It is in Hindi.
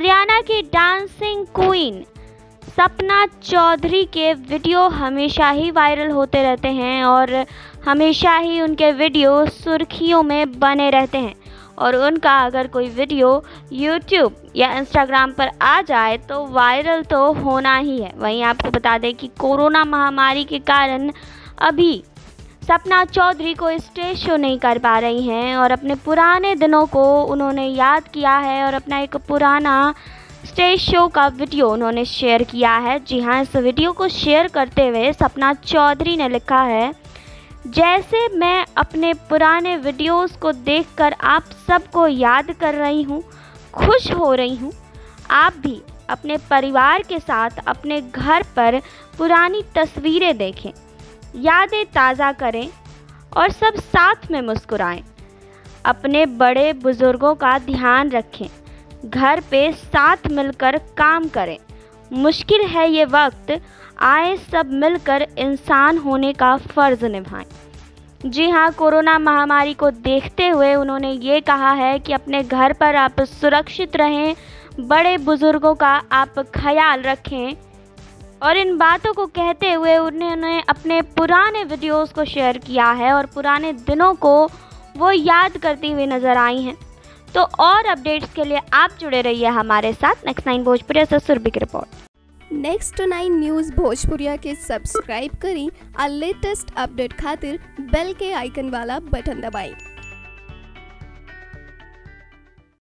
हरियाणा की डांसिंग क्वीन सपना चौधरी के वीडियो हमेशा ही वायरल होते रहते हैं और हमेशा ही उनके वीडियो सुर्खियों में बने रहते हैं और उनका अगर कोई वीडियो यूट्यूब या इंस्टाग्राम पर आ जाए तो वायरल तो होना ही है। वहीं आपको बता दें कि कोरोना महामारी के कारण अभी सपना चौधरी को स्टेज शो नहीं कर पा रही हैं और अपने पुराने दिनों को उन्होंने याद किया है और अपना एक पुराना स्टेज शो का वीडियो उन्होंने शेयर किया है। जी हाँ, इस वीडियो को शेयर करते हुए सपना चौधरी ने लिखा है, जैसे मैं अपने पुराने वीडियोस को देखकर आप सबको याद कर रही हूँ, खुश हो रही हूँ। आप भी अपने परिवार के साथ अपने घर पर पुरानी तस्वीरें देखें, यादें ताज़ा करें और सब साथ में मुस्कुराएं। अपने बड़े बुज़ुर्गों का ध्यान रखें, घर पे साथ मिलकर काम करें। मुश्किल है ये वक्त, आए सब मिलकर इंसान होने का फ़र्ज़ निभाएं। जी हाँ, कोरोना महामारी को देखते हुए उन्होंने ये कहा है कि अपने घर पर आप सुरक्षित रहें, बड़े बुज़ुर्गों का आप ख्याल रखें। और इन बातों को कहते हुए उन्होंने अपने पुराने वीडियोस को शेयर किया है और पुराने दिनों को वो याद करती हुई नज़र आई हैं। तो और अपडेट्स के लिए आप जुड़े रहिए हमारे साथ। नेक्स्ट 9 भोजपुरिया से सुरभि की रिपोर्ट। नेक्स्ट 9 न्यूज़ भोजपुरिया के सब्सक्राइब करी और लेटेस्ट अपडेट खातिर बेल के आइकन वाला बटन दबाएं।